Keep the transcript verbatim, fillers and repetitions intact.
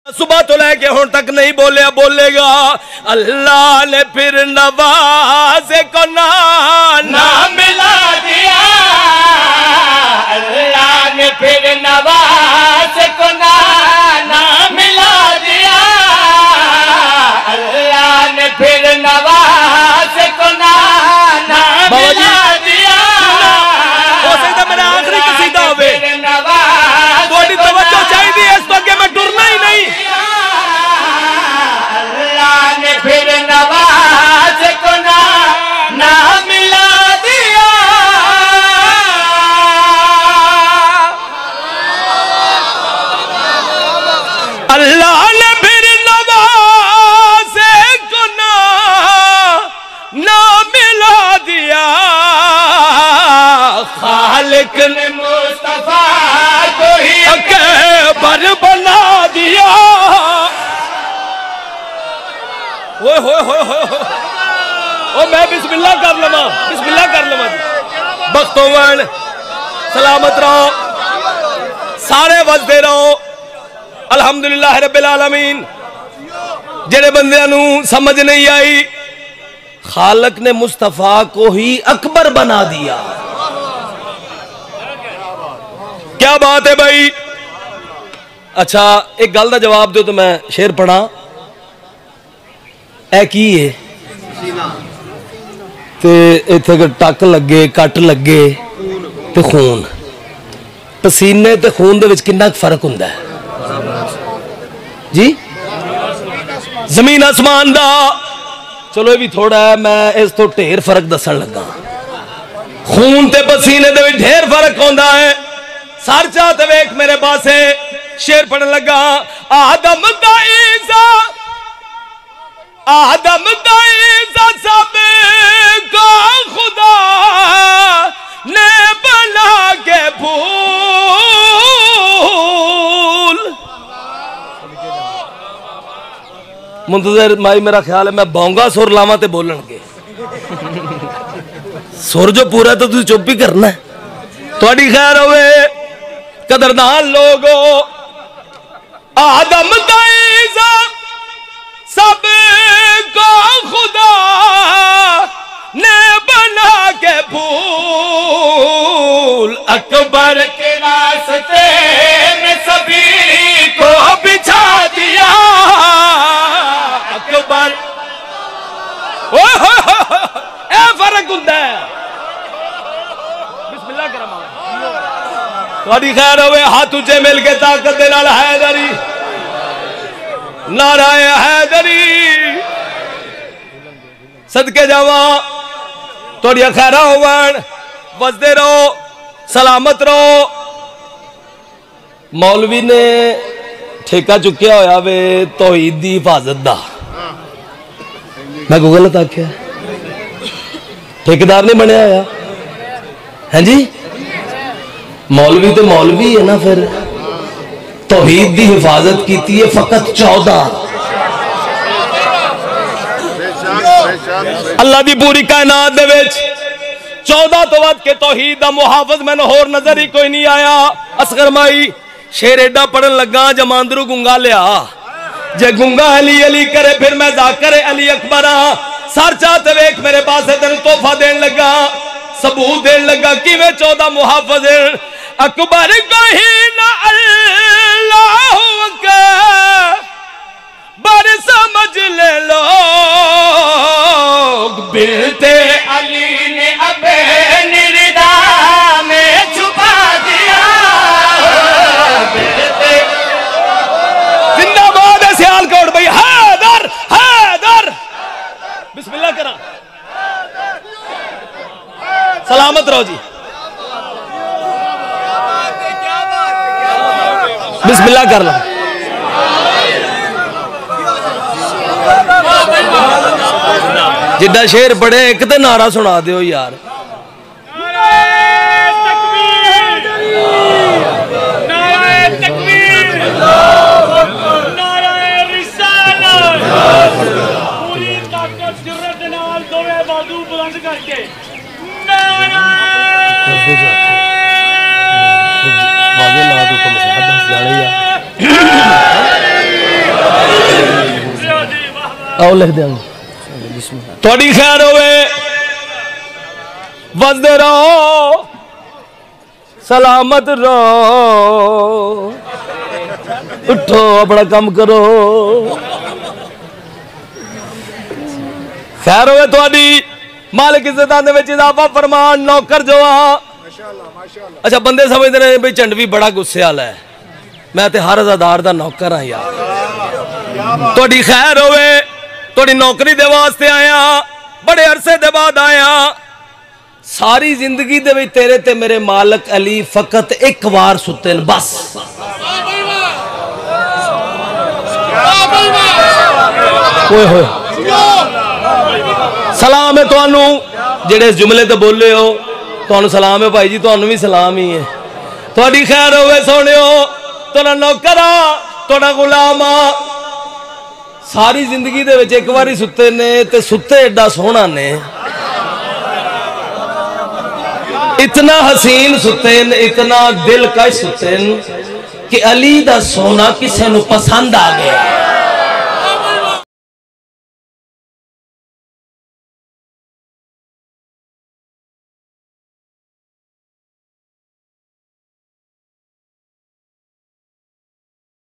सुबह तो लेके हुन तक नहीं बोलिया, बोलेगा। अल्लाह ने फिर नवाज़े को ना ना मिला दिया, अल्लाह ने फिर नवाज़े को ना ना मिला दिया, अल्लाह ने फिर नवाज़े को ना ना मिला दिया। हो सकता मेरा आखिरी कसीदा होवे, थोड़ी तवज्जो चाहिए, इस तो अगे मैं टुरना ही नहीं। अल्लाह ने फिर नवाज को ना ना मिला दिया, अल्लाह ने फिर नवाज को ना ना मिला दिया, खालिक ने मुस्तफा को ही अकबर बना दिया। ओए होए होए होए, ओ मैं बिस्मिल्लाह कर लवा, बिस्मिल्लाह कर लवा। बख्तोवन सलामत रहो, सारे वजदे रहो। अल्हम्दुलिल्लाह रब्बिल आलमीन। जेड़े बंदियां नू समझ नहीं आई, खालिक ने मुस्तफा को ही अकबर बना दिया। क्या बात है भाई। अच्छा एक गल का जवाब दो तो मैं शेर पढ़ा। ए की है ते इत्थे टक लगे, कट लगे ते खून, पसीने ते खून दे विच कितना फर्क हुंदा है जी? जमीन आसमान दा। चलो ये भी थोड़ा है, मैं इस तो ढेर फर्क दसन लगा। खून ते पसीने दे विच ढेर फर्क होंदा है। सर चाहते वेख मेरे पास है, शेर पढ़न लगा। आदम का ईसा, आदम का ईसा सब का खुदा ने बना के फूल। मुंतजर माई मेरा ख्याल है मैं बोंगा सुर लावा ते बोलन के सुर जो पूरा तो तुझे चुप ही करना है। थोड़ी खैर होवे कदरदान लोगो। आदम का ईसा सब को खुदा ने बना के फूल, अकबर के रास्ते में सभी को बिछा दिया। अकबर ओ हो हो ए फर्क हुंदा है। बिस्मिल्लाह करा थोड़ी खैर होवे। हाथ ऊंचे मिल के ताकत दे नाल हैदरी, नाराए हैदरी सदके जावा। थोड़िया खैरा होवन, बसदे रहो, सलामत रहो। मौलवी ने ठेका चुकिया होया वे तौहीद दी हिफाजत दा। मैं को गलत आख्या? ठेकेदार नहीं बनया होया है जी? मौलवी तो मौलवी है ना। फिर तौहीद दी हिफाजत की है फकत चौदह। अल्लाह दी पूरी कायनात दे विच चौदह तो वध के तौहीद दा मुहाफिज मैनू होर नजर ही कोई नहीं आया। असगर माई शेर एडा पढ़न लगा जमांदरू गुंगा लिया। जे गुंगा अली अली करे फिर मैं जाकर अली अकबर हाँ। सर चाहते वेख मेरे पास तेन तोहफा देन लगा, सबूत देन लगा किवें चौदह मुहाफिज अकबर कहीं ना अल्लाह अकबर समझ ले लोग। बिलते अली ने अबे निरदा में छुपा दिया। बिलते जिंदाबाद है सियालकोट भाई। हैदर हैदर बिस्मिल्लाह करा, सलामत रहो जी। बिस्मिल्लाह कर लो। जिड्डा शेर पढ़े एक तो नारा सुना दो यार। आओ लिख देंगे। थोड़ी खैर होवे, वसदे रहो, सलामत रहो, उठो अपना काम करो। खैर होवे थोड़ी, मालिक इज्जतां दे विच इजाफा फरमान। नौकर जो आ, अच्छा बंदे समझते रहे भाई झंड भी बड़ा गुस्से वाला है, मैं तो हर अज़ादार दा नौकर हाँ यार। थोड़ी खैर होवे, थोड़ी नौकरी दे वास्ते आया, बड़े अरसे दे बाद आया। सारी जिंदगी दे विच तेरे ते मेरे मालिक अली फकत एक बार सुते न बस। ओए होए सलाम है तुहानू जेड़े जुमले ते बोले हो, तुहानू सलाम है भाई जी, तुहानू भी सलाम ही है। थोड़ी खैर होवे सोनियो, तुहाडा नौकर आ, तुहाडा गुलाम आ। सारी जिंदगी दे विच एक बारी सुते ने ते सुते एडा सोहना ने, इतना हसीन सुते न, इतना दिलकश सुते न कि अली दा सोना किसे नू पसंद आ गया।